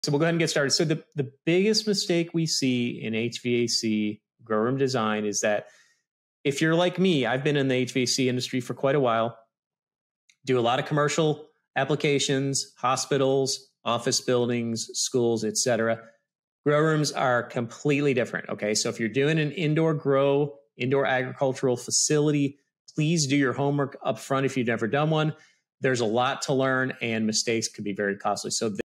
So we'll go ahead and get started. So the biggest mistake we see in HVAC grow room design is that if you're like me, I've been in the HVAC industry for quite a while, do a lot of commercial applications, hospitals, office buildings, schools, etc. Grow rooms are completely different. Okay. So if you're doing an indoor agricultural facility, please do your homework up front if you've never done one. There's a lot to learn and mistakes can be very costly. So